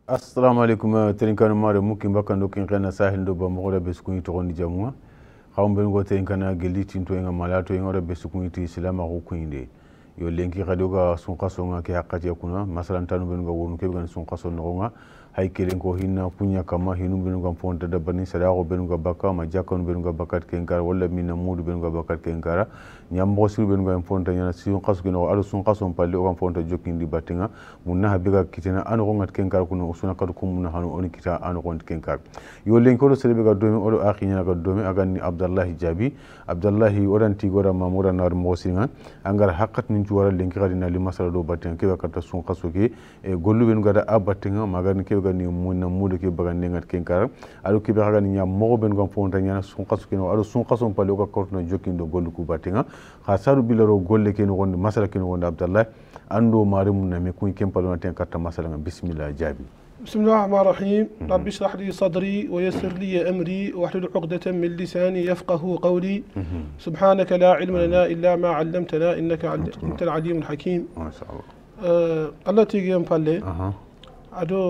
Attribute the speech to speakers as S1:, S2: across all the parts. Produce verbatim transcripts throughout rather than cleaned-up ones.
S1: assalamu alaikum terinkan mare mukin bakando kin kana sahil do ba mo be sukuni to gondi jamwa xawm ben go terinkan gelli tinto nga malato nga be sukuni ti islam ko kuinde yo lenki radio ga sun qaso nga ke haqqati kuna masalan tanu ben go wonu ke ben sun qaso no nga hay kelen ko hinna kunya kama hinu ben go fonta da bani sadago ben go bakka ma jakon ben go bakkat ken kar wala minna mudu ben go bakkat ken kara nyam bo sir ben go fonta nyana sun qaso no adu sun qaso palle o fonta jokindi batinga munna habiga kitina anu ko ngat ken kar kuno suna kadu kum munna hanu on kita anu ko ken kar yo lenki ko selebe ga domi o akhinya ga domi agani abdallah jabi abdallah oranti gora mamura nar mosinga angar haqqat nin wara lenki gadina li masala do batin ke wakata sun qaso ke e gollu ben gada abatinga magani ke gani munna mudu ke bagande ngat ken kar alu ke baga ni nyam mo ben gam fonta nyana sun qaso ke no alu sun qaso pale ko korno jokindo gollu ku batinga khasaru bilaro golle ke no gonde masala ke no gonde abdallah ando mari munna me kun ken palo naten karta masala bismillah jabi
S2: بسم الله الرحمن الرحيم رب اشرح لي صدري ويسر لي أمري واحلل عقدة من لساني يفقه قولي سبحانك لا علم لنا إلا ما علمتنا إنك أنت العليم الحكيم
S1: ما شاء الله
S2: آه الله تيجي ينفعله
S1: اها
S2: أدو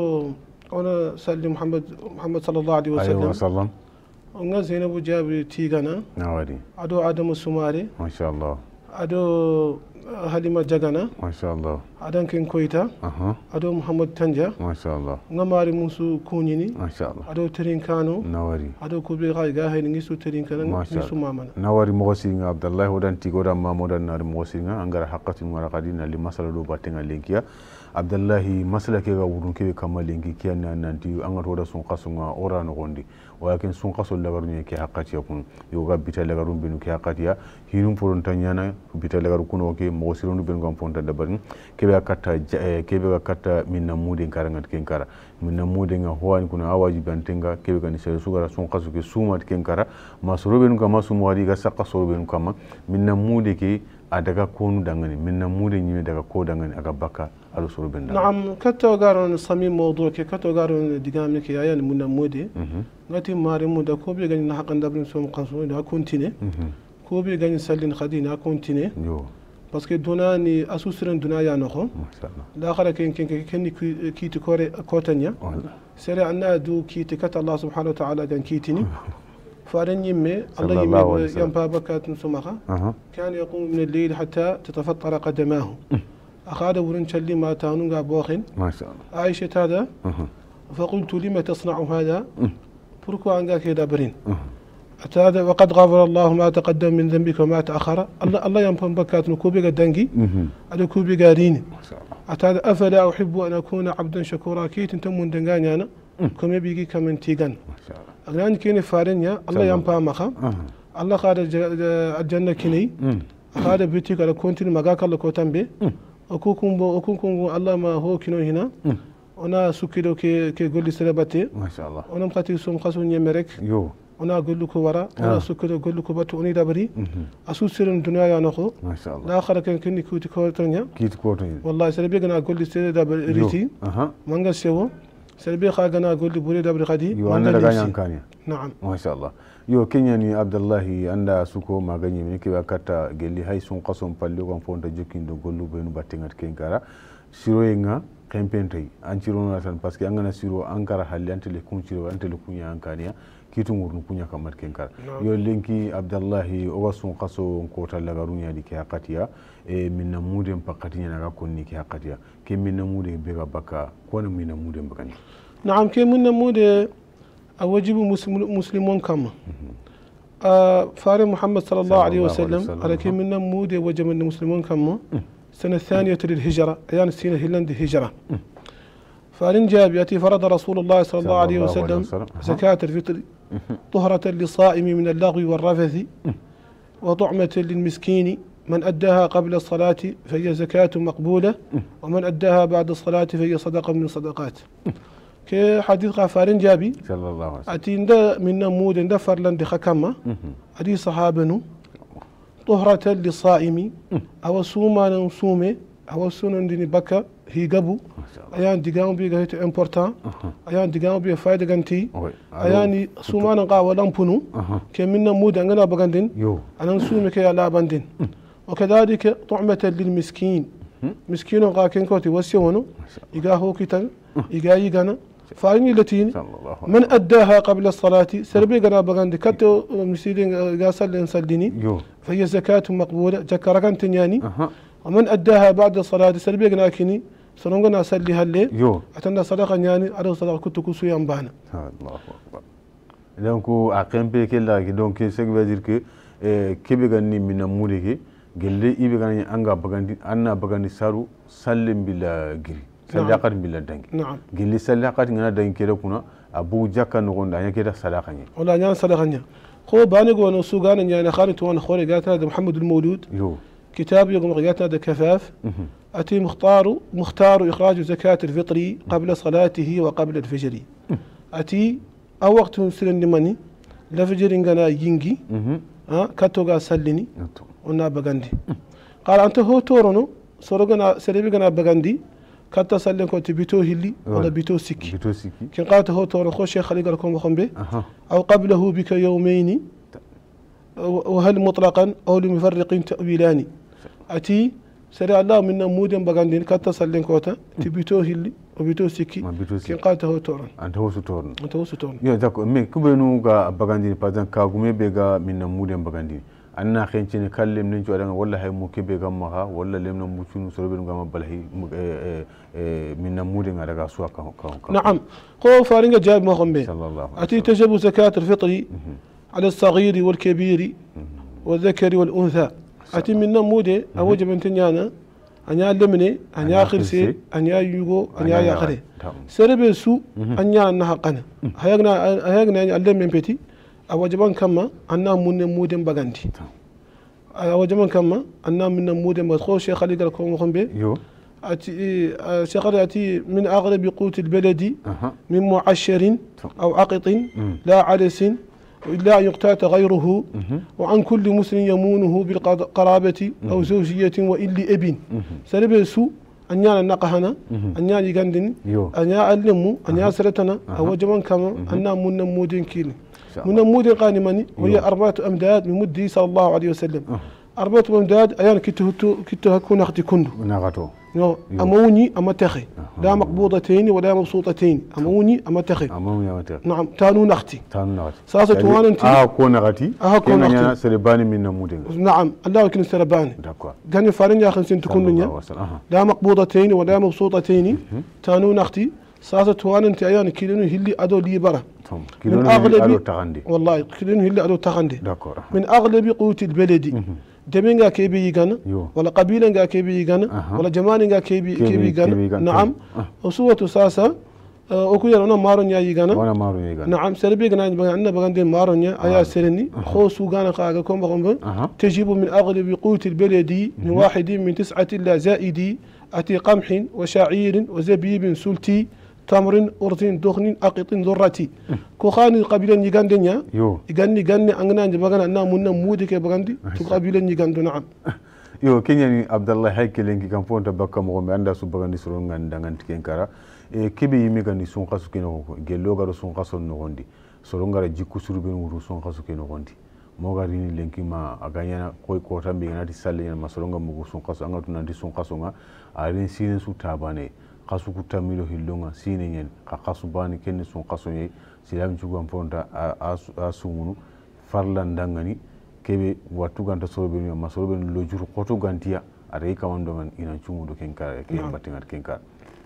S2: أنا سلم محمد محمد صلى الله عليه وسلم
S1: ايوه وسلم
S2: ونga زينب جابر تيغانا
S1: نواري
S2: أدو آدم السماري
S1: ما شاء الله
S2: أدو halima jagana
S1: mashallah
S2: adan ken koyta
S1: aha
S2: ado muhammad tanja
S1: mashallah
S2: ngamari musu kunyini
S1: mashallah
S2: ado terin kano
S1: nawari
S2: ado kubi ga ga hay ngisu terin kana ngisu mamana
S1: nawari mosi nga abdallah odan tigoda mamodan nar mosi nga angara haqqatin wara qadina li masala do batenga lenkiya abdallah masala ke ga wurun ke kamal lenki kiyanna nanti anga to da sun qasunga ora no gondi walakin sun qasul lagaru ne ke haqqati yakun yo ga bita lagaru binu ke haqqatiya hinum poron tanyana bita lagaru kuno ke mosironu ben gam fonta dabarin kebe katta kebe katta minna mudin karangat ken kara minna mudin ga hoani kuna awaji bantenga kebe kan sere sugara sun qasu ke sumat ken kara masoro ben ga masu wadi ga sakka so ben kama minna mude ke adaga konu dangani minna mude nyime daga ko dangani aga baka alu soro ben
S2: نعم كتو غارون صميم موضوع كي كتو غارون ديغام كي يا من مودي غاتي ماري مودا كوبي غني نحقن دبن سوم قاسو دا كونتيني كوبي غني سالين خدينا كونتيني يو باسكو دوناني اسوسرن دونا يا نخو ما شاء الله لا خلا كين كين كين كيتي كوري كوتانيا سري عنا دو كيتي كت الله سبحانه وتعالى كان كيتيني فارن يمي الله يمي ينبا بكات سمخه كان يقوم من الليل حتى تتفطر قدماه أخذ ورن شلي ما تانونغا بوخين
S1: ما شاء الله
S2: عائشة هذا فقلت لما تصنع هذا فركو عنك كذا برين أتى وقد غفر الله ما تقدم من ذنبك وما تأخر الله الله ينفم بكات نكوبي قدنجي على كوبي قاريني
S1: ما شاء الله
S2: أتى أفلا أحب أن أكون عبدا شكورا كيت أنتم من دنجاني أنا كم يبيجي كمن تيجان
S1: ما شاء الله
S2: أغنى كيني فارنيا الله ينفع مخا الله خارج الجنة كيني هذا بيتك على كونتين مجاك الله كوتن بي okukumbo okukumbo Allah ma ho kino hina ona sukido ke ke golli serabate
S1: mashallah
S2: ona mkhati sum khasu nyemerek
S1: yo
S2: ona gollu ko wara ona sukido gollu ko batu oni dabari asu sirun dunya ya nako
S1: mashallah
S2: la khara ken ken kuti ko tonya
S1: kiti ko tonya
S2: wallahi serbe gana golli sere dabari riti
S1: aha
S2: manga sewo serbe kha gana golli buri dabari khadi
S1: yo anda daga yankani
S2: na'am
S1: mashallah yo kenya ni abdullahi anda suko magani mi ke wakata gelli hay sun qasom palle ko fonta jokindo gollu benu battingat kenkara siro yenga kempentay an ciro na tan parce que angana siro ankara halli antele kun ciro antele kunya ankania kitu ngurnu kunya kamat kenkara yo lenki abdullahi o wasun qaso ko talagarunya di ke hakatiya e minna mudem pakatinya naga konni ke hakatiya ke minna mude be ga baka ko na minna mudem bakani
S2: na'am ke minna mude أوجب مسلمون كم فاري محمد صلى الله عليه وسلم على كم من مود وجب من المسلمون كم سنة الثانية للهجرة أيام السنة هيلاند هجرة فارن جاب يأتي فرض رسول الله صلى الله عليه وسلم زكاة الفطر طهرة للصائم من اللغو والرفث وطعمة للمسكين من أداها قبل الصلاة فهي زكاة مقبولة ومن أداها بعد الصلاة فهي صدقة من الصدقات كي حديث غفارين جابي
S1: صلى الله عليه وسلم
S2: أتين دا من نمود دا فرلان دي خكما أدي صحابنو طهرة للصائم أو سوما نسومي أو سنن ديني بكا هي قبو أيان ديغان بي غايت امبورتان أيان ديغان بي فايدة غانتي أيان سوما نقا ولامبونو كي من نمود أنغنا بغاندين أنا نسومي كي لا باندين وكذلك طعمة للمسكين مسكين غا كين كوتي وسيونو إيغا هو كيتان إيغا يغانا فارني لتين من أداها قبل الصلاة سربي قنا بغاندي كاتو مسيدين غاسل نسلديني فهي زكاة مقبولة جكركان تنياني ومن أداها بعد الصلاة سربي قنا كيني سرونغنا سليها اللي أتنا صدقة نياني على صدقة كنت كوسو ينبانا
S1: الله أكبر donc a kempe ke la donc ce qui veut dire que kebe ganni mina mulike gelle ibe ganni anga bagandi anna bagandi saru sallim bila giri sadaqat bila dangi gelle sadaqat ngana dangi kede kuna abu jakka no gonda nya keda sadaqa ni
S2: wala nya sadaqa nya ko bani go no sugana nya na kharit wa khore gata da محمد المولود كتاب يقوم غياتنا هذا كفاف أتي مختار مختار إخراج زكاة الفطر قبل صلاته وقبل الفجر أتي أو وقت سلني ماني لفجر إننا ينجي ها كاتوغا سلني ونا بغاندي قال أنت هو تورونو سورغنا سريبغنا بغاندي كاتا سلن كنت بيتو هيلي ولا بيتو سيكي بيتو سيكي كان قالت هو تورو خو شيخ خليل لكم بخمبه أو قبله بك يومين وهل مطلقا أو لمفرق تأويلاني أتي سري الله منا مودن بغاندين كاتا سلن كوتا تبيتو هيلي وبيتو سيكي كان قالت هو تورن
S1: أنت هو تورن
S2: أنت هو تورن
S1: يا داكو مي كوبنو غا بغاندين بازان كاغومي بيغا منا مودن بغاندين أنا خنتي نكلم نجوا أنا والله هاي مكبة جمعها والله لمن مشون سربنا جمع بالهي من نمودين على قصوا كه كه
S2: نعم هو فارنجا جاب ما هم به أتي تجب زكاة الفطر على الصغير والكبير والذكر والأنثى أتي من نمودة أوجب أن تنيانا أن يعلمني أن يأخذ سي أن يجوا أن يأخذ سرب سو أن يعنها قنا هيجنا هيجنا يعلم من بيتي أوجبان كما أنا من مودن بغاندي أوجبان كما أنا من مودن بدخل شيخ خليل لكم خمبة أتي شيخ خليل أتي من أغلب قوت البلد من معشر أو عقط لا عدس إلا أن يقتات غيره وعن كل مسلم يمونه بالقرابة أو زوجية وإلا ابن سلبسوا أن يانا نقهنا أن يانا يغندن أن يعلموا أن ياسرتنا أوجبان كما أنا من مودن كيني من مودن قانماني وهي أربعة أمداد من مدي صلى الله عليه وسلم أربعة أمداد أيان كتو كتو هكون أختي كندو
S1: نغتو
S2: أموني أما تخي لا مقبوضتين ولا مبسوطتين أموني أما تخي
S1: أموني أما تخي
S2: نعم تانو نختي
S1: تانو نختي
S2: ساسة توان أنت
S1: آه كون نختي
S2: آه كون
S1: نختي سرباني من مودن
S2: نعم الله يكن سرباني
S1: دكوا
S2: كان فارن يا خمسين تكون لنا لا مقبوضتين ولا مبسوطتين تانو نختي ساسة توان أنت أيان كيلونو هلي أدو لي برا
S1: من أغلب
S2: والله كيلونو هلي أدو تغندي من أغلب قوت البلد جميعا كيبي يجانا ولا قبيلة كيبي يجانا ولا جماعة كيبي كيبي يجانا نعم وسوة ساسا أكويا أنا مارونيا يجانا
S1: وأنا مارونيا يجانا
S2: نعم سربي جنا عندنا بعندين مارونيا أيا سرني خو سوغانا خاجا كم بقوم تجيب من أغلب قوت البلد من واحد من تسعة إلا زائدي أتي قمح وشعير وزبيب سلتي تمر أرتين دخن أقط ذرتي كوخاني قبيلة نيجاندنيا يجاني جاني أنغنا نجبعنا أنا منا مودي كبعندي تقبيلة نيجاندو نعم
S1: يو كينيا عبد الله هاي كلينكي كم فون تبقى مغمى عند سبعندي سرون عندنا تكينكارا كبي يميكاني سون خاسو كينو جلوغارو سون خاسو نغندي سرون غارا جيكو سربين ورو سون خاسو كينو غندي موغاريني لينكي ما أغانيا كوي كوتا بيجانا تسالي ما سرون غا مغو سون خاسو أنغا تنادي سون خاسو غا أرين سين سو تاباني kasu kutamilo hilonga sine nyen ka kasu bani kenne son kasu ye silam chugo amponta asumunu farla ndangani kebe watu ganta sorbe ni ma sorbe lo juru koto gantia are kamando man ina chumu do kenkara ke batinga kenkara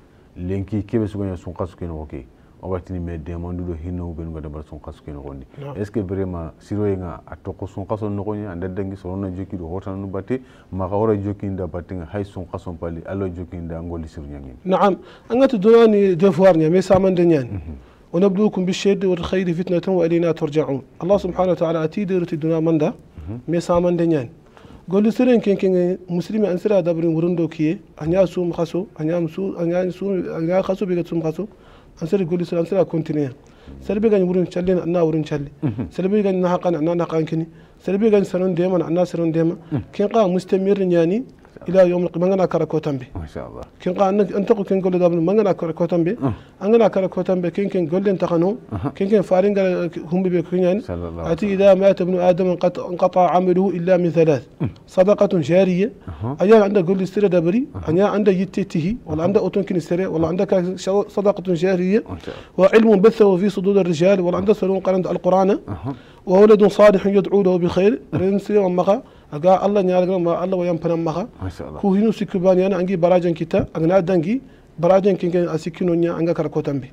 S1: lenki kebe suganya son kasu ken oke o watini me demandu do hinno ben ngada bar son kasu ken gondi est ce que vraiment siroyenga atoko son kasu no gonya anda dangi sonna joki do hotana no batte ma gawra joki nda batinga hay son kasu pali allo joki nda ngoli sirnyangin
S2: نعم أنت دوني جفوارني ميسا من دنيان ونبلوكم بالشد والخير فتنة وإلينا ترجعون الله سبحانه وتعالى أتي ديرتي دونا من دا ميسا من دنيان قول سيرين كين كين مسلمي أنسرا دابرين ورندو كيه أن ياسوم خسو أن يامسو أن ياسوم أن يخسو بيجت سوم خسو أنسر قول سير أنسرا كونتينيا سلبي غاني ورين تشالين أنا ورين تشالي سلبي غاني نحقن أنا نحقن كني سلبي غاني سرون ديما أنا سرون ديما كين قا مستمر يعني الى يوم القيامه انا كرا كوتامبي
S1: ما شاء الله
S2: كين قا انت كين قول دابا ما انا كرا كوتامبي انا كرا كوتامبي كين كين قول انت خنو كين كين فارين هم بيكونين اتي اذا مات ابن ادم انقطع عمله الا من ثلاث صدقه جاريه ايا عندك قول لي استري دبري انا عندك يتته ولا عندك اوتون كين استري ولا عندك صدقه جاريه وعلم بثه في صدور الرجال ولا عندك سلون قرن القران وولد صالح يدعو له بخير رنسي ومخا اغا الله نيار ما الله ويام فنم مخا
S1: ما شاء الله
S2: كو هينو سيكباني انا انغي براجن كيتا اغنا دانغي براجن كين اسيكينو نيا انغا كار كوتامبي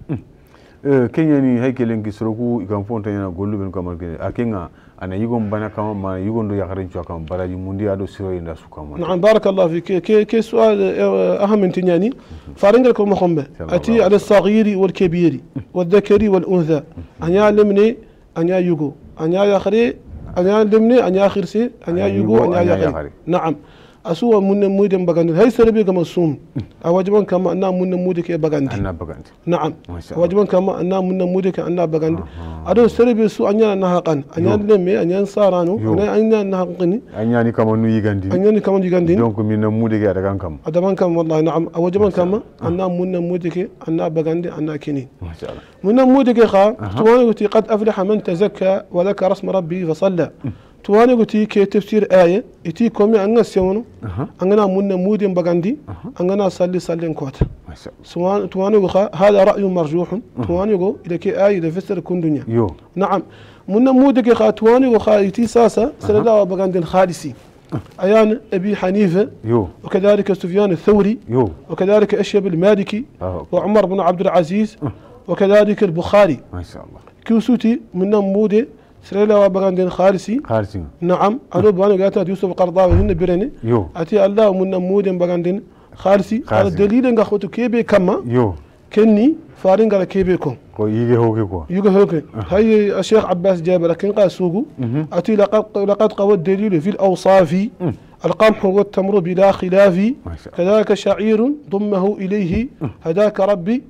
S1: kenyani haykelenki soroku ikam fonta yana gollu ben kamal ke akenga ana yigon bana kama ma yigon do yakaren chwa kama baraji mundi ado siro inda su kama
S2: نعم بارك الله فيك كي كي سؤال اهم من تنياني فارنجل كم خمبه اتي على الصغير والكبير والذكر والانثى ان يعلمني ان يجو ان يخري ان يعلمني ان يخرسي ان يجو ان يخري نعم asuwa munna mude bagandi hay serbe kama sum awajiban kama anna munna mude ke bagandi
S1: anna bagandi
S2: na'am awajiban kama anna munna mude ke anna bagandi ado serbe su anya na haqan anya lemme anya saranu anya anya na haqani
S1: anya ni kama nu yigandi
S2: anya ni kama yigandi
S1: donc minna mude ke adagan kam
S2: adaban kam wallahi na'am awajiban kama anna munna mude ke anna bagandi anna kini
S1: ma sha Allah
S2: munna mude ke kha tuwani qad aflaha man tazakka wa dhakara isma rabbi fa salla تواني قلتي كي تفسير آية إتي كومي أنغا سيونو أنغنا من مودين بغاندي أنغنا صلي صلي كوتا سوان تواني قلت هذا رأي مرجوح تواني قلت إذا كي آية إذا فسر كون دنيا يو نعم من مودك خا تواني قلت إتي ساسا سلدا بغاندين خالصي أيان أبي حنيفة يو وكذلك سفيان الثوري يو وكذلك أشيب المالكي وعمر بن عبد العزيز وكذلك البخاري ما شاء الله كيوسوتي من مودي سريلا وبغاندين خالصي خالصي نعم الو بانو غاتا يوسف القرضاوي هن بيرني يو اتي الله من مودن بغاندين خالصي على الدليل nga خوتو كيبي كما يو كني فارين غلا كيبي كون
S1: كو ييغي هوكي كو
S2: ييغي هوكي هاي الشيخ عباس جابر كان قاسوغو اتي لقد لقد قوى الدليل في الاوصاف القمح والتمر بلا خلاف كذلك شعير ضمه اليه هداك ربي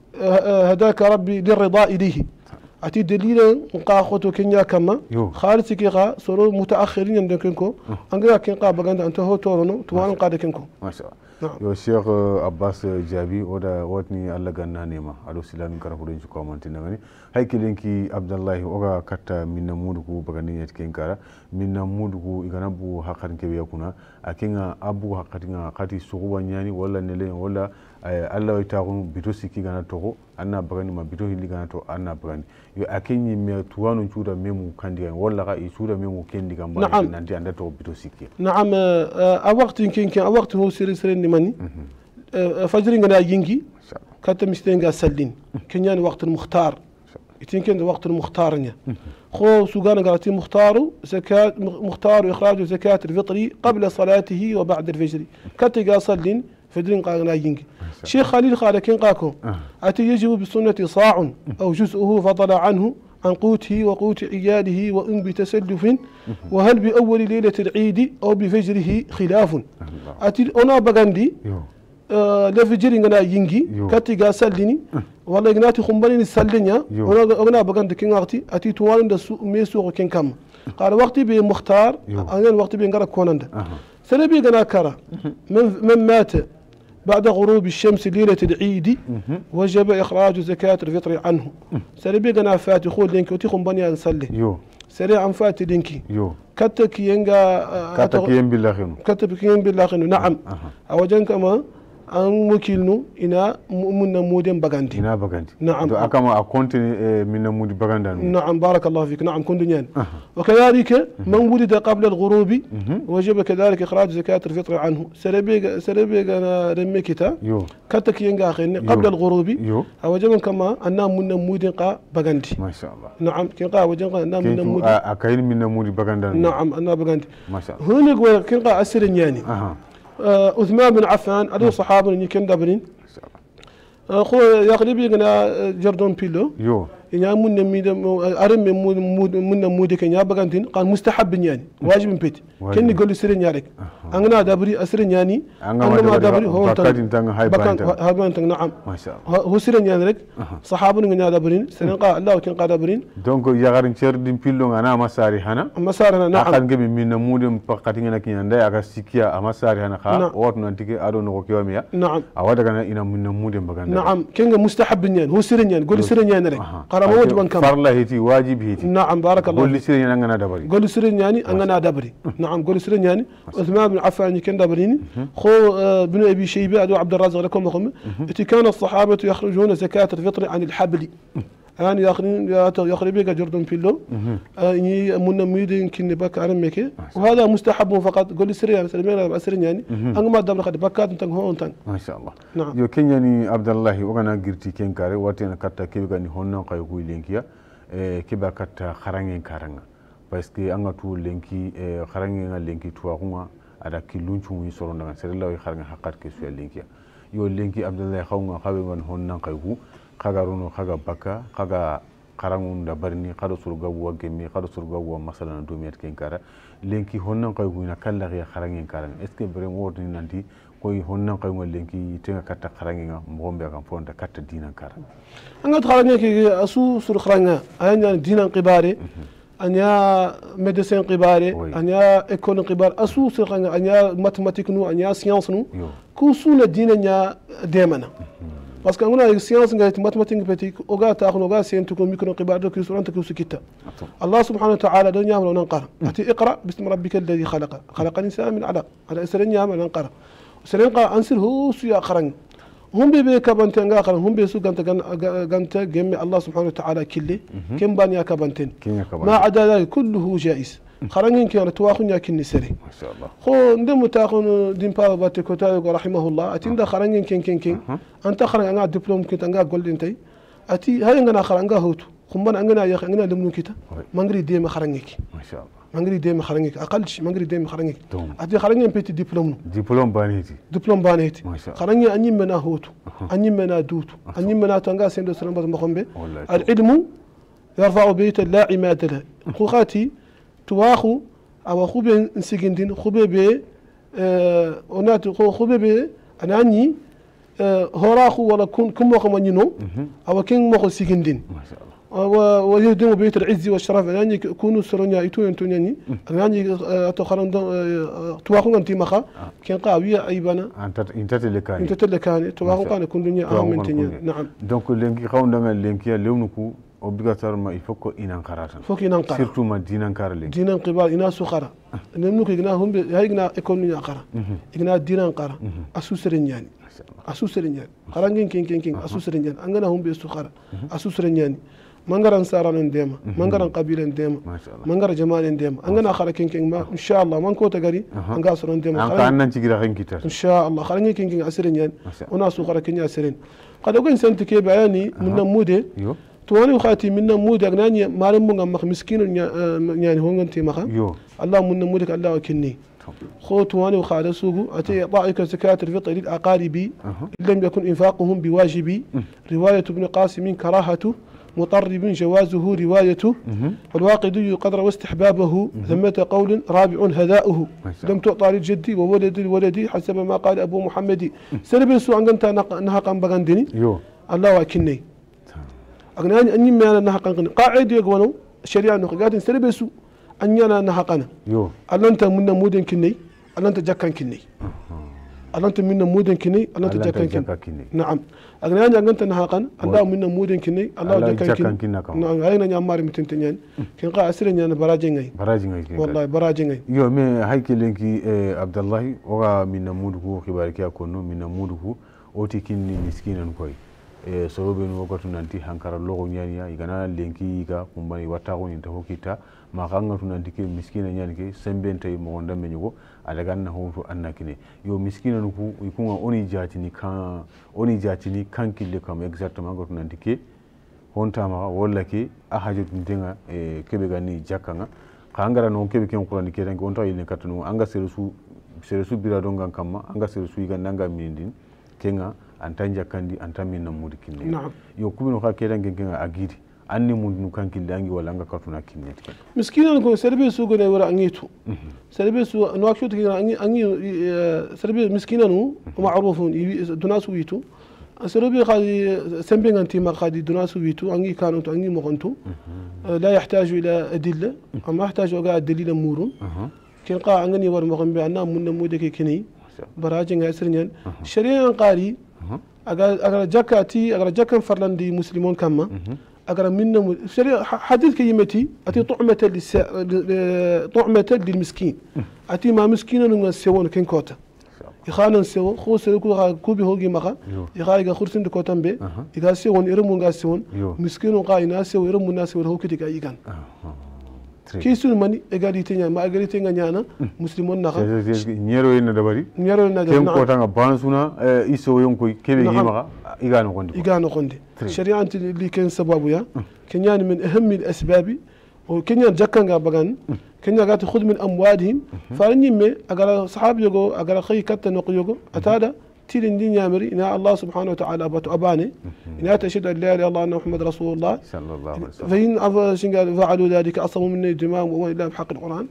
S2: هداك ربي للرضا اليه اتي دليل نقا خوتو كينيا كما خالص كيغا سورو متاخرين يندكنكو انغا كينقا بغاند انت هو تورونو توان قاد كينكو ما شاء الله
S1: yo Sheikh Abbas Jabi oda watni Allah ganna nema ado silami kara fudin ko manti nangani haykilenki Abdullahi oga katta minna mudu ko bagani yet kenkara minna mudu ko igana bu hakan kebe yakuna akinga abu hakatinga kati suguba nyani wala nele wala Allah wa tagun bito siki gana toko anna bagani ma bito hindi gana to anna bagani yo akinyi me tuwanu chuda memu kandiga wala ka isuda memu kendiga mbali nanti anda to bito siki
S2: نعم a waqtin kinkin a waqtin ho siri siri mani فجر غنا ينجي كاتا مستنغا سلين كنيان وقت المختار يتنكن وقت المختار نيا خو سوغان غراتي مختارو زكاه مختار اخراج زكاه الفطر قبل صلاته وبعد الفجر كاتا سلين فجر غنا ينجي شيخ خليل قال كين قاكو اتي يجب بالسنه صاع او جزءه فضل عنه عن قوته وقوت عياله وإن بتسلف وهل بأول ليلة العيد أو بفجره خلاف أتي أنا بغاندي آه لفجر غنا ينجي كاتي غا ساليني والله غناتي خمباني سالينيا أنا أنا بغاندي كين أختي أتي توان دا سو ميسو كين كام قال وقتي بمختار أنا وقتي بنغرا كونند سلبي غنا كرا من من مات بعد غروب الشمس ليلة العيد وجب إخراج زكاة الفطر عنه سربي غنا فاتي خو لينكي وتيخم بني نصلي سريع فاتي لينكي كتك ينغا
S1: كتك ين بالله
S2: كتك ين بالله نعم أوجن كما an mukilnu ina munna muden bagandi
S1: ina bagandi
S2: نعم
S1: akama a continue من مود baganda
S2: نعم بارك الله فيك نعم كن دنيان وكذلك من ولد قبل الغروب وجب كذلك اخراج زكاه الفطر عنه سربي سربي انا رميكتا كتك ينغا خين قبل الغروب وجب كما ان من مودن قا bagandi
S1: ما شاء الله
S2: نعم كين قا وجن قا ان من مود
S1: اكاين من مود baganda
S2: نعم انا bagandi
S1: ما شاء الله
S2: هنا كين قا اسر نياني عثمان بن عفان ادو صحابه ني كن دبرين خو يقلبي غنا جردون بيلو
S1: يو
S2: nya munne mi de aram me munna mude ke nya bagantin kan mustahab nyani wajib peti kenni golli sire nya rek angana dabri asire nyani angama dabri ho tan bakan haban tan na'am ho sire nyani rek sahabu nya dabrin sire qa Allah kin qa dabrin
S1: donc yagarin cerdim pillo ngana masari hana
S2: masari hana na'am
S1: kan gebi minna mude pakati ngana kinya nda aga sikia amasari hana kha wot nan tike ado no ko kiwamiya
S2: na'am
S1: awada kana ina minna mude baganda
S2: na'am kenga mustahab nyani ho sire nyani golli sire nyani rek qarama wajban kam
S1: farla hiti wajib hiti
S2: na'am barakallahu
S1: golli sire nyani ngana dabari
S2: golli sire nyani angana dabri na'am golli sire nyani عثمان بن عفان كان دابرين خو بن ابي شيبه ادو عبد الرازق لكم لكم اتي كان الصحابه يخرجون زكاه الفطر عن الحبل يعني ياخذين يخرج بك جردن فيلو اني من ميد يمكن بك ارمك وهذا مستحب فقط قول سري يعني سري سري يعني ان ما دبر قد بكات انت هون انت
S1: ما شاء الله
S2: نعم
S1: يو كينياني عبد الله وغنا غيرتي كين كاري واتنا كاتا كيبغاني هون قاي كوي لينكيا كيبا كاتا خرانين كارanga parce que anga tu lenki kharangi nga lenki tuwa kuma ada kilunchu mu soro ndanga sere lawi kharanga hakat ke su lenki yo lenki abdullah khawnga khabe man hon nan kaygu khaga rono khaga baka khaga kharangun da barni khado surga wa gemi khado surga wa masalan do met ken kara lenki hon nan kaygu na kala ya kharangi karan est ce que vraiment wodi nanti koy hon nan kaygu lenki tenga katta kharangi nga mogombe kan fonda katta dinan kara
S2: anga kharangi ke asu sur kharanga ayanya dinan qibare أنيا ميديسين قباري أنيا إيكون قبار أسوس الخنجة أنيا ماتماتيك نو أنيا سيانس نو كوسونا دينا نيا ديمنا بس كأننا سيانس نجات ماتماتيك بتيك أوجا تأخذ أوجا سين تكون ميكرو قبار دو كيسوران تكوس كتة الله سبحانه وتعالى دنيا ولا ننقر أتي اقرأ باسم ربك الذي خلق خلق الإنسان من علق على إسرين يام ننقر إسرين قا أنسل هو سيا قرن هم بيبي كابنتين غاخر هم بيسو غانتا غانتا جمع الله سبحانه وتعالى كله كم بانيا كابنتين ما عدا ذلك كله جائز خرنين كي تواخن ياكن سري
S1: ما شاء الله
S2: خو ندم تاخن دين با باتكوتا رحمه الله اتين خرنين كين كين كين انت خرن انا دبلوم كنت انغا جولدنتي اتي هاي انا خرنغا هوتو خمبان انغنا يا انا لمنو كيتا مانغري ديما خرنيك
S1: ما شاء الله
S2: مانغري ديما خرنيك اقل شيء مانغري ديما خرنيك اتي خرنين بيتي دبلوم
S1: دبلوم بانيتي
S2: دبلوم بانيتي خرني اني منا هوتو اني منا دوتو اني منا تانغا سيندو سرمبا مخمبه العلم يرفع بيت لا عماد له خواتي تواخو او خوبي نسيغندين خوبي بي اونات خوبي بي اناني هوراخو ولا كون كم مخو منينو او كين مخو سيغندين
S1: ما شاء الله
S2: ويهدم بيت العز والشرف يعني كونوا سرنيا ايتو انتوني يعني اتخرن تواخو انت مخا كان قاويه ايبانا
S1: انت انت تلكاني
S2: انت تلكاني تواخو كان كون دنيا اهم تنيا نعم
S1: دونك لينكي خاون دغا لينكي لونكو obligatoirement il faut ko inan karatan
S2: faut inan kara
S1: surtout ma dinan karale
S2: dinan qibar ina su khara nemnu ko igna humbe hayigna ekonu ya khara igna dinan kara asu serenyani asu serenyani kharangin kin kin kin asu serenyani angana humbe su khara asu serenyani mangaran saranan dema mangaran qabilan dema mangara jama'an dema angana khara kin kin ma inshallah man ko ta gari anga suran dema
S1: an kan nan cigira kin kitar
S2: inshallah kharangin kin kin asirenyani ona su khara kin ya siren qad ogun santi ke bayani mun namude تواني وخاتي منا مود أغناني مارم بونغا مخ مسكين يعني هون أنت مخا الله منا مودك الله وكني خو تواني وخالد سوقو أتي ضائك زكاة الفطر للأقارب لم يكن إنفاقهم بواجب رواية ابن قاسم كراهة مطرب جوازه روايته والواقدي قدر واستحبابه ثمة قول رابع هداؤه لم تعطى للجد وولد الولد حسب ما قال أبو محمد سنبسو عن أنت نهقا بغندني الله وكني أغناني أني ما أنا نحقنا قاعد يقولون الشريعة نقاعد نسربسو أني أنا نحقنا
S1: يو
S2: أنت منا مودن كني أنت جاكن كني أنت منا مودن كني أنت جاكن كني نعم أغناني أنت نحقنا الله منا مودن كني الله جاكن كني نعم هاي نجى أمار متنتنيان كن قا أسرني أنا براجيني
S1: براجيني
S2: والله براجيني
S1: يو مي هاي كلينكي عبد الله وغا منا مودكو خبارك يا كونو منا مودكو أوتي كني مسكين نكوي sorobe no ko tunanti hankara logo nyanya igana lenki ga kumbani watago ni to kita ma kanga tunanti ke miskina nyani ke sembente mo gonda menyugo adaga na hoto annakine yo miskina no ku ikunga oni jatini kan oni jatini kan kille kam exactement go tunanti ke honta ma walla ke a hajatu ndenga e kebe gani jakanga kangara no kebe ken kurani ke rangi onta yile katunu anga seresu seresu bira donga kamma anga seresu iganda nga mindin kenga antanja kandi antamina mudi kinne
S2: نعم
S1: yo kubino ka kera ngenga agiri anni mun kan kildangi wala nga katuna kinnet
S2: miskina ko serbe su gone wara angitu serbe su no akshut ki angi angi serbe miskina nu ma'rufun dunasu witu serbe khadi sembe nganti ma khadi dunasu witu angi kanu to angi mogontu la yahtaju ila adilla amma yahtaju ga dalila murun kin qa angani war mogon be anna mun mu de ke kini baraje nga sirnyan shari'an qari aga aga jakati aga jakan farlandi muslimon kamma أقرأ منه حديث كلمتي أتي طعمة للس... طعمة للمسكين أتي ما مسكين إنه سوون كين كوتا يخانا سو خو سو كوبي هوجي مخا يخايا خرسين دكوتان بي يخا سوون يرمون غا سوون مسكين قاينا سو يرمون ناس هو كدي كايغان كيسون ماني اغاليتي نيا ما اغاليتي نيانا مسلمون نخا
S1: نيرو ين دبري
S2: نيرو ين دبري
S1: كم كوتا بانسونا ايسو يونكو كيبي مخا إيجانو قندي
S2: إيجانو قندي شريعة اللي كان سببه يا كنيان من أهم الأسباب وكنيان جكان بعان كنيان قاعد تأخذ من أموالهم فارني مي أجر صحاب يجو أجر خي كتر نق يجو أتادا تيرين دين يامري إن الله سبحانه وتعالى أبت أباني إن تشهد أن لا إله إلا الله أن محمد رسول الله
S1: صلى الله عليه وسلم
S2: فإن فعلوا ذلك أصابوا مني دماء وإلا بحق القرآن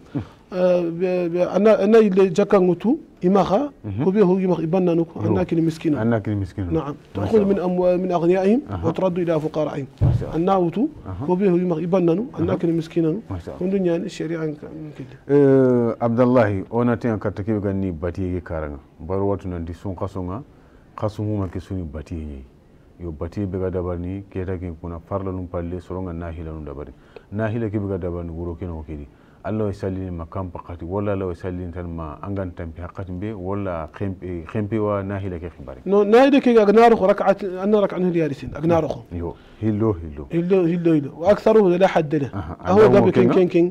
S2: أنا أنا اللي جكان متو إماخا هو بيه هو يمخ يبنى نوك أنا كني مسكين
S1: أنا كني مسكين
S2: نعم تأخذ من أموال من أغنيائهم وترد إلى فقراءهم أنا وتو هو بيه هو يمخ يبنى نو أنا كني مسكين نو من دنيا الشريعة كده
S1: عبد الله أنا تيان كتكيف غني باتيه كارنا باروتو نندي سون كاسونga كاسونو ما كسوني باتيه yo bati bega dabani keta kin kuna farla num palle soronga nahila num dabari nahila ki bega dabani wuro kino kidi Allah salli makam pakati wala Allah salli tan ma angan tampi hakati be wala khempi khempi wa nahila ke khibari
S2: no nahila ke agnaru rak'at anna rak'an hiyarisin agnaru
S1: yo hillo hillo
S2: hillo hillo hillo wa aktharuhu la haddala هو قبل كين كين كين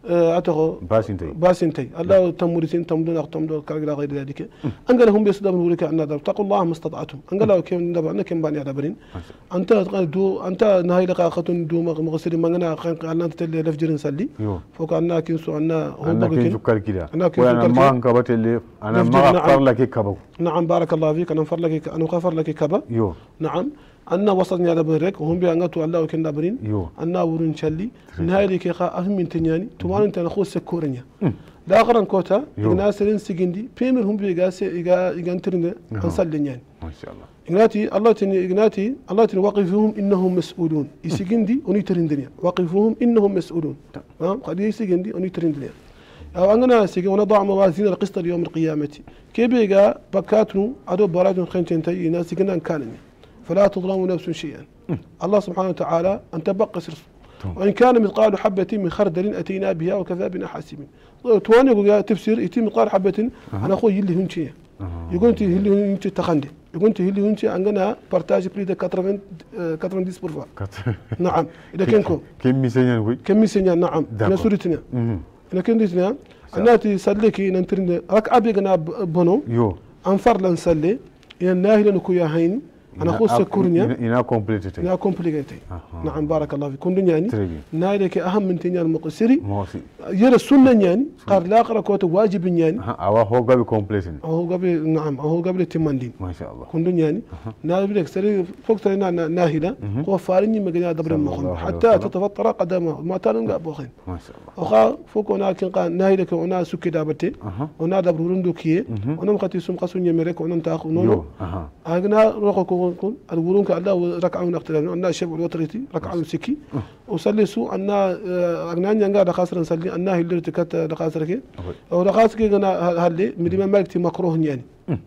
S2: أتوه
S1: باسنتي
S2: باسنتي الله تمورسين تمدون أقتم دول كلا غير ذلك أنقل هم بيصدقون ولك أن هذا اتقوا الله ما استطعتم أنقل كم نبأنا كم بني عبرين أنت دو أنت نهاية لقاقة دو مغسل مغنا قلنا تلي لفجر نسلي فوق أننا كنسو أننا هم
S1: أنا كنسو كالكلا وأنا ما أنكبت اللي أنا ما أغفر لك كبا نعم
S2: بارك الله فيك أنا أغفر لك أنا أغفر لك كبا نعم أنا وصلني على بريك وهم بيعناتوا الله وكنا برين أنا ورن شلي نهاية لك خا أهم من تنياني توان أنت نخوض سكورنيا لا أقرن كوتا الناس اللي سجندي بيمر هم بيجاس إجا إجانترنا أنسلنيان
S1: ما شاء الله
S2: إجناتي الله تني إجناتي الله تني وقفهم إنهم مسؤولون يسجندي ونيترين دنيا وقفهم إنهم مسؤولون تمام قد يسجندي ونيترين دنيا أو أننا سجى ونضع موازين القسط ليوم القيامة كيف يجا بكاتنو عدو براج خنتين تي ناس سجنا كانني فلا تظلم نفس شيئا الله سبحانه وتعالى أن تبقى سرس وإن كان مثقال حبة من خردل أتينا بها وكفى بنا حاسبين تواني يقول تفسير يتم مثقال حبة أنا أخوي يلي هنشي يقول أنت يلي هنشي تخندي يقول أنت يلي هنشي عندنا بارتاج بريد كاترفين كاترفين ديس بورفا نعم إذا كنكم
S1: كم ميسينيان وي
S2: كم ميسينيان نعم أنا سورتنا أنا كنت تنا أنا تسلكي ننترن ركعة بيجنا بنو أنفر لنسلي إن ناهي لنكويا هين أنا خو سكورنيا
S1: إنا كومبليتي
S2: إنا كومبليتي نعم بارك الله فيك كون يعني نايلك أهم من تنيان مقصري يرى السنة يعني قال لا أقرأ كوت واجب يعني
S1: أو هو قبل كومبليتين
S2: هو قبل نعم هو قبل تمندين
S1: ما شاء الله
S2: كون يعني نايلك سري فوق سرينا ناهلة هو فارني مجنى دبر المخن حتى تتفطر قدمه ما تنقى بوخين
S1: ما شاء الله
S2: وخا فوق هناك قال ناهلك ونا سكي دابتي ونا دبر رندوكيه ونا مختي سم قصوني مريك ونا تاخذ نو أجنا روحكم كون الورون كالله ركعون اختلاف أن الشبع الوترتي ركعون سكي وسلسوا أن أغنان ينقى دخاسر نسلي أن هي اللي تكت دخاسرك أو دخاسرك أنا هاللي من الإمام مالك تي مكروه يعني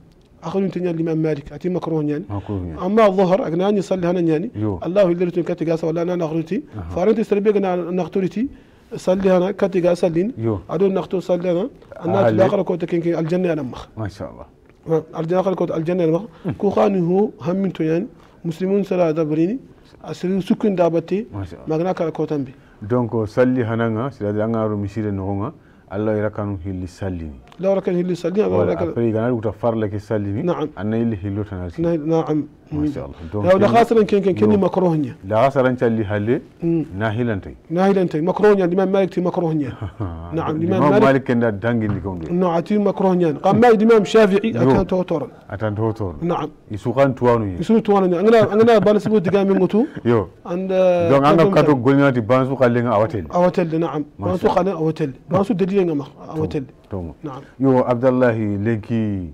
S2: أخذوا تنيا الإمام مالك أتي مكروه يعني أما الظهر أغنان يصلي هنا يعني الله اللي تكت جالس ولا أنا نخرتي فارنت سربي أنا نختورتي صلي هنا كت جالس لين أدون نختور صلي هنا الناس لا آخر كوت كين الجنة أنا مخ
S1: ما شاء الله
S2: الجنة آخر كوت الجنة أنا مخ كوخاني هو هم من تويان مسلمون سلا دبريني أسرع سكين دابتي مغنا كلا كوتان بي
S1: دونك صلي هنانا سلا دعنا رمشير نهونا الله يركانو هيلي صليني
S2: لا ركان هيلي صليني
S1: الله يركان أبري غنا لو تفار لك صليني
S2: نعم
S1: أنا هيلي هيلو تناسي
S2: نعم
S1: ما شاء الله
S2: لا ولا خاصة كن كن كني مكروهنيا
S1: لا خاصة تشلي هالي ناهيلنتي
S2: ناهيلنتي مكروهنيا الإمام مالك تي مكروهنيا نعم الإمام
S1: مالك مالك كنا دانجين ديكم دي
S2: نعم تي مكروهنيا قام ما الإمام الشافعي أتان توتور
S1: أتان توتور
S2: نعم
S1: يسوقان توانو
S2: يسوق توانو أنا أنا بالسبوت دقام يموتو
S1: يو
S2: عند
S1: دون أنا كاتو قلنا تي بانسو خلينا أوتيل
S2: أوتيل نعم بانسو خلينا أوتيل بانسو دليل نعم أوتيل
S1: نعم يو عبد الله لينكي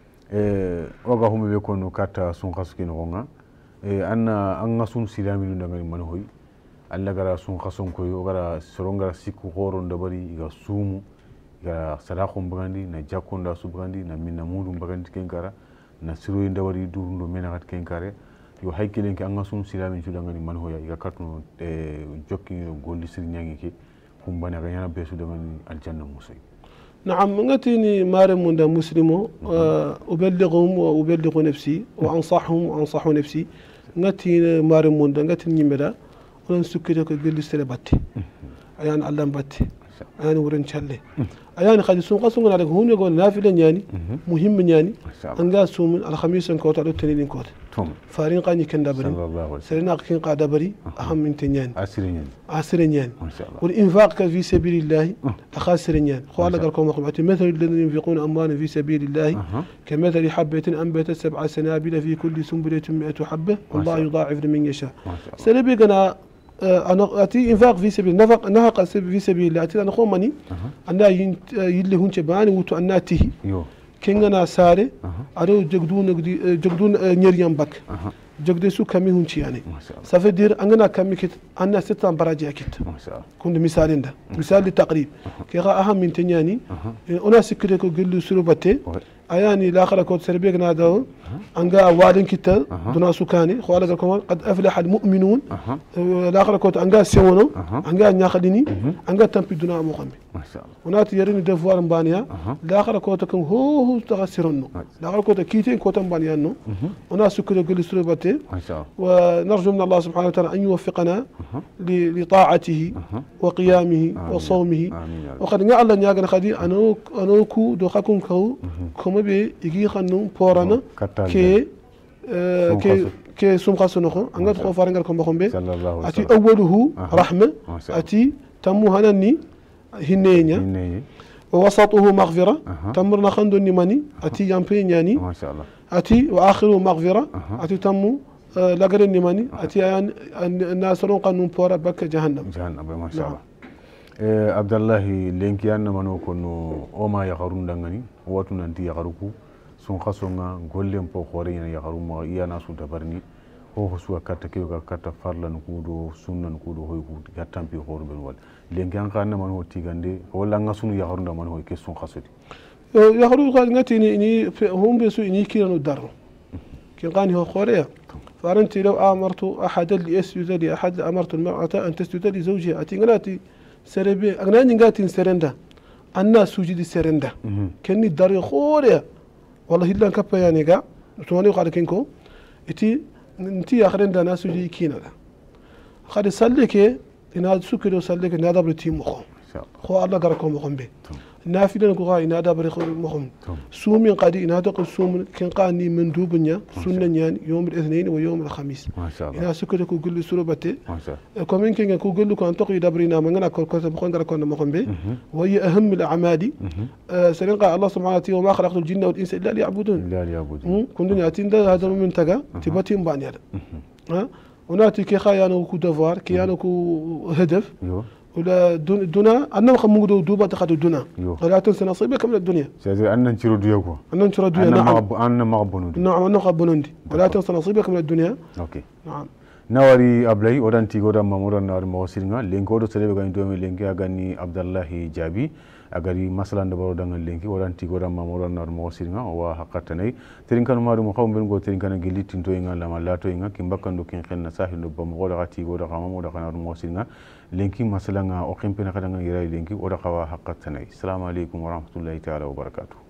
S1: oga hume be kono kata sun khasuki no nga e anna anga sun silami no ngani man hoy alla gara sun khason ko yo gara soronga sikku horo ndabari ga sumu ga sadaqo mbandi na jakonda subandi na minna mudu mbandi kenkara na siro ndabari durundo mena kat kenkare yo haykelen ke anga sun silami ju ngani man hoya ga katno e jokki golli sir nyangi ke kumbana ga yana besu ngani aljanna musay
S2: نعم نغتيني مارم من مسلمو أبلغهم وأبلغ نفسي وأنصحهم وأنصح نفسي نغتيني مارم من نغتيني مدا ونسكتك قل سلباتي أيان علم باتي أيان ورن شالي أيان خالد سون قصون على هون يقول نافلة يعني مهم يعني أنجا سوم الخميس نكوت على التنين كوت فارين قاني كن دبري سرنا كن قا دبري أهم من تنيان
S1: عسرين
S2: عسرين والإنفاق في سبيل الله أخاسرين قال لكم قمت مثل الذين ينفقون أموالا في سبيل الله كمثل حبة أنبتت سبع سنابل في كل سنبلة مئة حبة والله يضاعف لمن يشاء سلبينا أنا أتي إنفاق في سبيل نفق نفق في سبيل الله أتي أنا خومني أنا يلي هون شباني وتو أنا تيه كينغنا ساري أرو جقدون جقدون نيريان بك جقدسو كمي هون يعني سافدير أنا كمي كت أنا ستة براجع كت كنت مثالين ده مثال للتقريب كيغا أهم من تنياني أنا سكرك وقلو سلوبتي أياني الآخر كوت سربيك نادو أنجا وادن كتل دنا سكاني خوالك الكمان قد أفلح المؤمنون الآخر كوت أنجا سيونو أنجا نياخديني أنجا تنبي دنا مقامي
S1: ما شاء الله
S2: ونات يريني دفوار مبانيا الآخر كوت كم هو هو تغسرنو الآخر كوت كيتين كوت مبانيا نو وناس سكرك قلو سلوبتي ما شاء الله ونرجو من الله سبحانه وتعالى أن يوفقنا لطاعته وقيامه وصومه وقد نعلم نياغن خدي أنو أنوكو دوخاكم كو كم بي يجي خنون بورانا كي كي كي سوم خاسنوخو انغا تخو فارنغال كوم بخوم بي اتي اوله رحمه اتي تمو هنني هنينيا ووسطه مغفره تمرنا خندو نيماني اتي يامبي نياني ما شاء الله اتي واخره مغفره اتي تمو لاغر نيماني اتي الناس رون قانون بورا بك جهنم
S1: جهنم ما شاء الله عبد الله لينكيان منو كونو اوما يخرون دغني واتو نانتي يخركو سون خاصونغا غولم بو خوري يخرو ما يانا سو دبرني هو سو كاتا كيو كاتا فارلا نكودو سنن نكودو هوي كو غاتامبي خور بن وال لينكيان كان منو تيغاندي ولا غاسونو يخرون دا منو كي سون خاصودي
S2: يخرو قال نتي ني هم بيسو ني كيرانو دار كي قاني هو خوريا فارنتي لو امرت احد ليسجد لاحد امرت المراه ان تسجد لزوجها اتيغلاتي سربي أنا نجاتين سرندا أنا سوجي سرندا كني داري خوريا والله إلا كبا يعني كا تواني وقال كينكو إتي نتي آخرين دا ناس سوجي كينا دا خد سلك إن هذا سكر سلك إن هذا بريتي مخم خو الله قركم مخم به نافلة نقول إن هذا بريخ مخم سومي قادي إن هذا قل سوم كان قاني من دوبنيا سنة يعني يوم الاثنين ويوم الخميس ما شاء الله إن سكر كوجل سوربته ما شاء الله كمان كين كوجل كان تقي دبرنا من أنا كل كذا بخون قركم مخم به وهي أهم الأعمال سنقع الله سبحانه وتعالى وما خلقت الجن والإنس إلا ليعبدون إلا ليعبدون كنا نأتين هذا من تجا تبتين بانير ها ونأتي كي خيانو كو دفار كيانو كو هدف ولا دنا أنا ما خمود دوبا تخد الدنا ولا تنسى نصيبك من الدنيا.
S1: سيدي أنا نشرو ديوكو.
S2: أنا نشرو ديوكو.
S1: أنا مغب أنا مغبنود.
S2: نعم أنا مغبنود. ولا تنسى نصيبك من الدنيا.
S1: أوكي.
S2: نعم.
S1: نواري أبلاي ودان تيجورا مامورا نوار موسيرنا لينكو دو سلبي كاين دومي لينكي أغاني عبد الله جابي أغاري مثلا دبارو دان لينكي ودان تيجورا مامورا نوار موسيرنا وحقتني ترين كانوا مارو مخاوم بينغو ترين كانوا جلي تنتو إنغا لما لاتو إنغا كيم باكان دو كين خلنا ساحل دو بمغودا غاتي غودا غامامودا كانوا موسيرنا لينكي مثلا أوكيم بينا كدان يراي لينكي ودا خوا حقتني السلام عليكم ورحمة الله تعالى وبركاته.